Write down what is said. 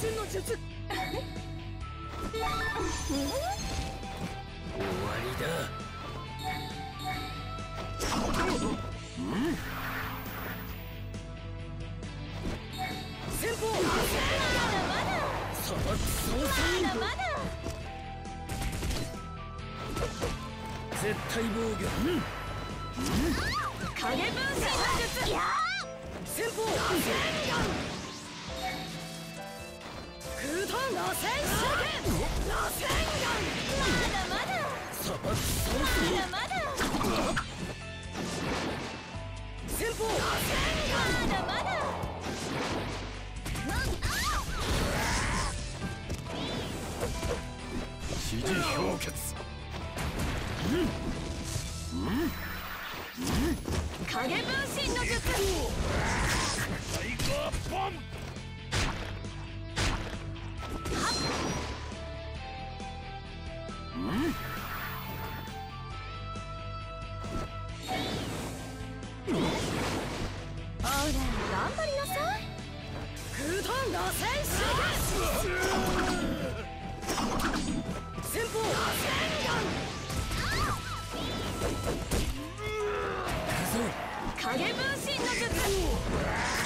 身の術。終わりだ。先方。まだまだ。砂漠操作員。まだまだ。絶対防御。影分身の術。先方。空遁螺旋手剣。螺旋丸。まだまだ。砂漠操作員。まだまだ。先方。螺旋丸。まだまだ。指示氷結。影分身の術。タイガーボン。ほら頑張りなさい。空遁螺旋手剣。先方。螺旋丸。影分身の術。